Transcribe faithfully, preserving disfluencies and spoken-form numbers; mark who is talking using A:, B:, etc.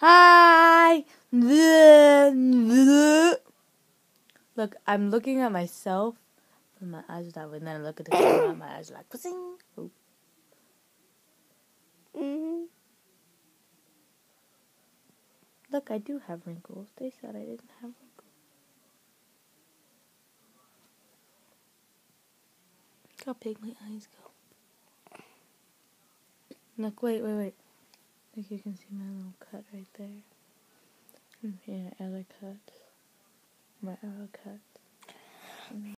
A: Hi! Look, I'm looking at myself, and my eyes are that way, and then I look at the camera, and my eyes are like, pussing. Oh.
B: Mm-hmm.
A: Look, I do have wrinkles. They said I didn't have wrinkles. Look how big my eyes go. Look, wait, wait, wait. Look, you can see my little cut right there. And here, other cuts. My other cuts.